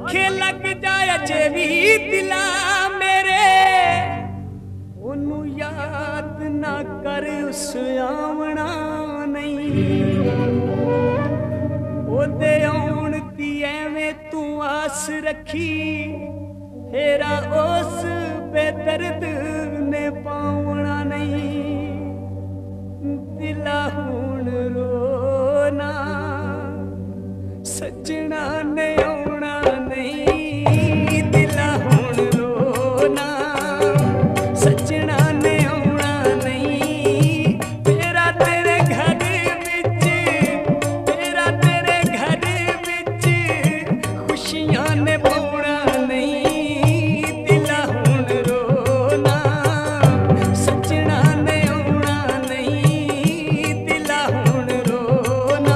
आखे लग जाए अजे भी दिला मेरे ओनू याद ना कर उस आवना नहीं ओदे आउण दी एवें तू आस रखी हेरा उस बेदर्द ने पावना नहीं दिला हुण रोना सजना ने आउणा नहीं दिला हुण रोना सजना ने आउणा नहीं तेरा तेरे घर विच तेरा तेरे घर विच खुशियां ने पाउणा नहीं दिला हुण रोना सजना ने आउणा नहीं दिला हुण रोना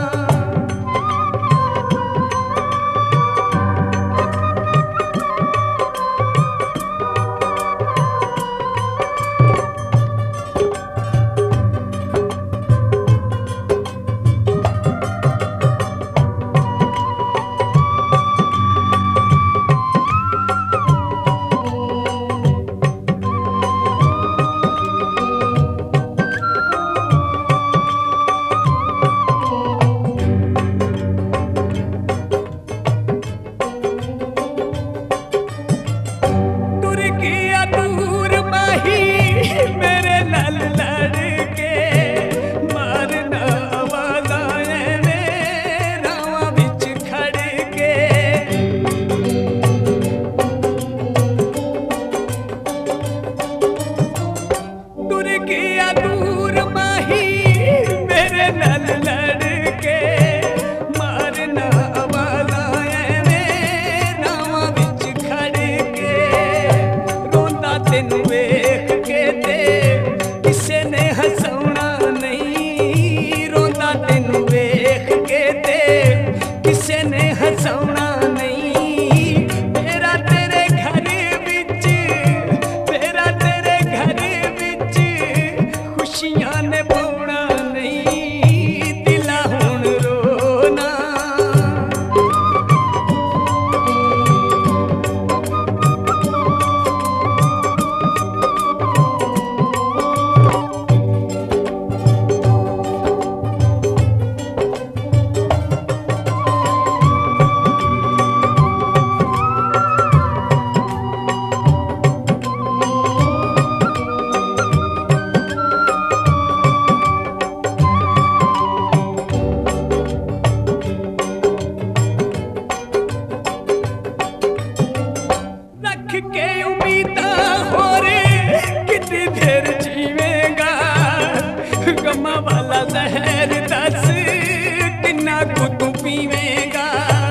टुर गया दूर माही मेरे लल लड़के मारना आवाज़ आए रावां विच खड़ के टुर गया दूर माही मेरे लल लड़के मारना आवाज़ आए रावां विच खड़ के रोंदा तेनू वेख के ते किसे ने हसाउणा नहीं रोंदा तेनू वेख के ते किसे ने हसाउणा नहीं तेरा तेरे घर विच तेरा तेरे घर विच खुशियां ने पाउणा नहीं दिला हुण रोना रख के उम्मीदां होर कितनी देर जीवेगा गमा वाला जहर दस किन्ना को तू पीवेगा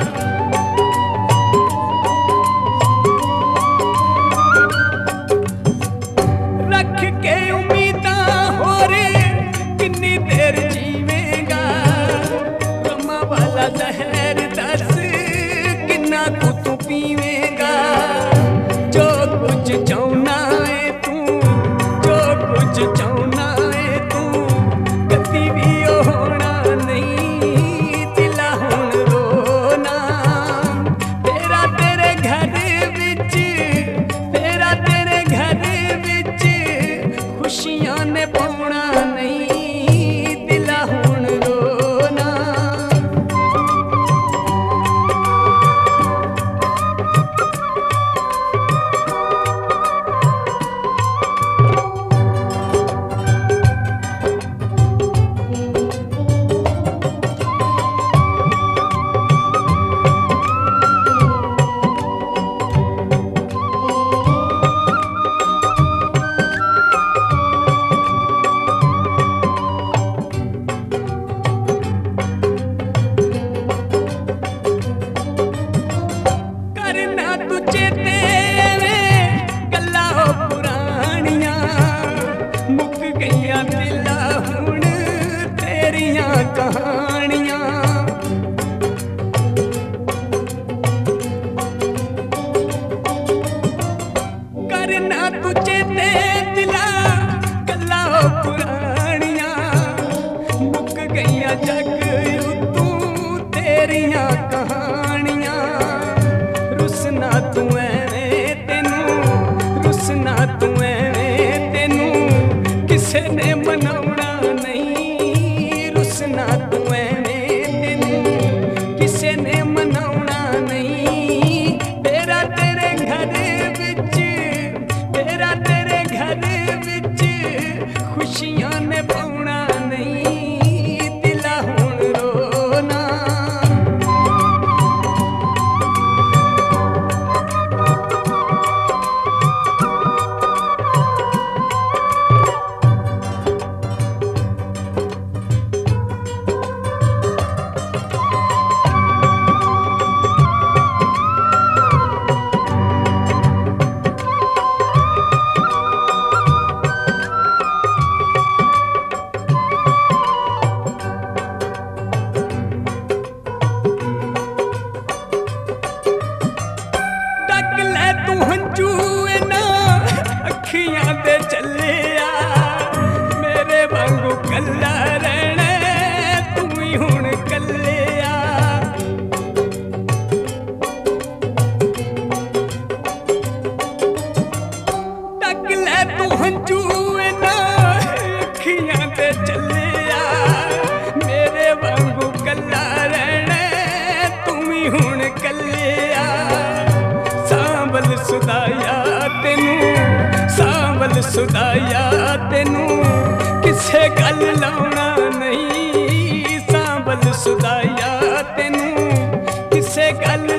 रख के उम्मीदां होर कितनी देर जीवेगा गमा वाला जहर दस किन्ना को तू पीवेगा जो कुछ चाहना है तू जो कुछ चाहना है तू कभी भी होना नहीं दिला हुण रोना तेरा तेरे घर विच तेरा तेरे घर विच खुशियां ने पाउणा नहीं दिला हुण रोना किसे ने मनाउणा नहीं रुसना तू एवें दिन किसे ने मनाउणा नहीं तेरा तेरे घर विच तेरा तेरे घर विच खुशियां ने पाउणा नहीं दिला हुण रोना सुदाया तेनू किसे गल लाउणा नहीं सांभल सुदाया तेनू किसे गल